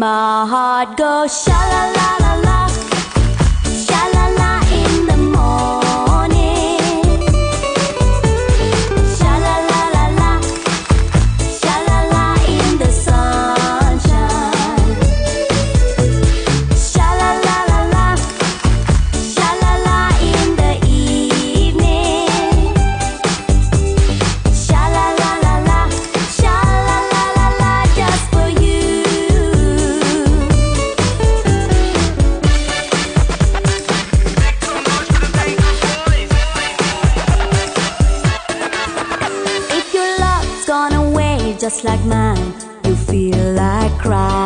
my heart goes sha la la la la, sha la la in the morning, sha la la la la, sha la la in the sunshine, sha la la la la, sha la la in the evening, sha la la la la, sha la la la la, just for you. If your love's gone away just like mine, you feel like crying.